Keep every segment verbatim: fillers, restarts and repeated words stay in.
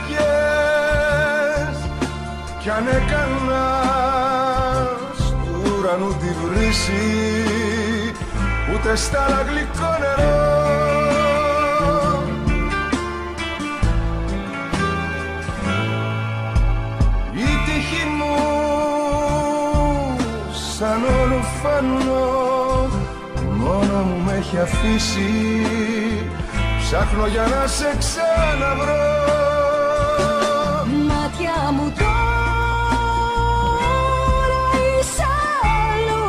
ευχές κι αν έκανα του ουρανού τη βρύση ούτε στ' άλλα γλυκό νερό. Η τύχη μου σαν ορφανό μόνο μου με έχει αφήσει, ψάχνω για να σε ξαναβρω. Μάτια μου τώρα είσαι αλλού,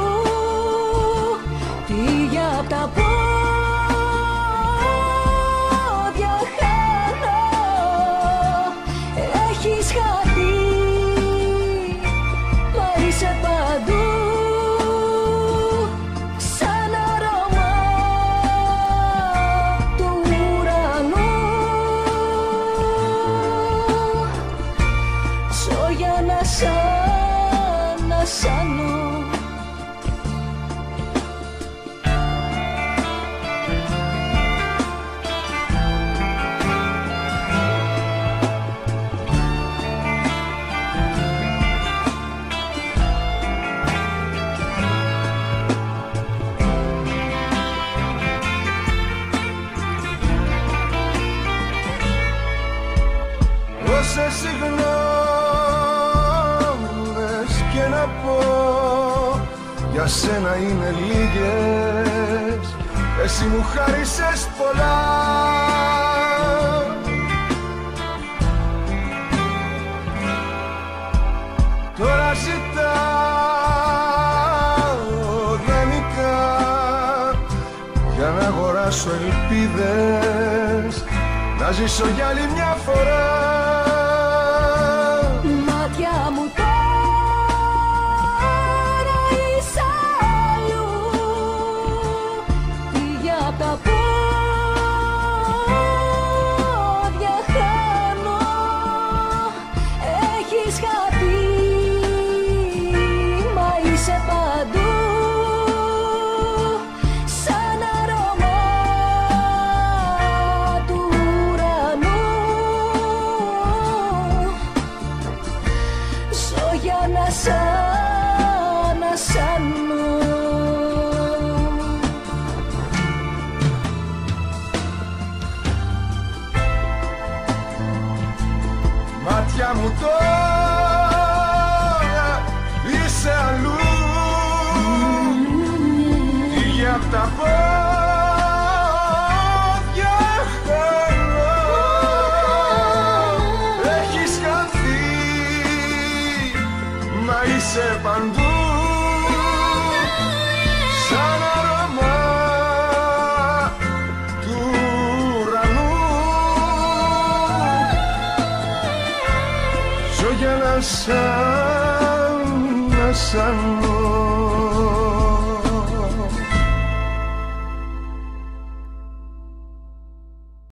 φύγε απ' τα πόδια χάνω, έχεις χαθεί μα είσαι παντού. Όσες συγγνώμες και να πω για σένα είναι λίγες, εσύ μου χάρισες πολλά. Τώρα ζητάω δανεικά για να αγοράσω ελπίδες, να ζήσω για άλλη μια φορά. Μάτια μου τώρα είσαι αλλού, φύγε απ' τα πόδια χάνω, έχεις χαθεί μα είσαι παντού. Σαν αρώμα του ουρανού ζω για να σ' ανασάνω. Μάτια μου τώρα είσαι αλλού, φύγε απ' τα πόδια χάνω, έχεις χαθεί μα είσαι παντού. Σαν αρώμα του ουρανού ζω για να σ' ανασάνω.